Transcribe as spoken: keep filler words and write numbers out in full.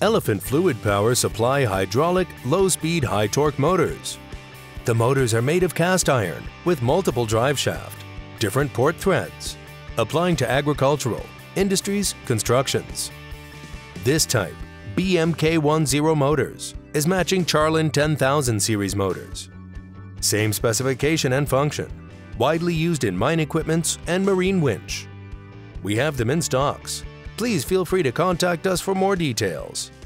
Elephant Fluid Power supply hydraulic, low-speed, high-torque motors. The motors are made of cast iron with multiple drive shaft, different port threads, applying to agricultural, industries, constructions. This type, B M K ten motors, is matching Charlynn ten thousand series motors. Same specification and function, widely used in mine equipments and marine winch. We have them in stocks. Please feel free to contact us for more details.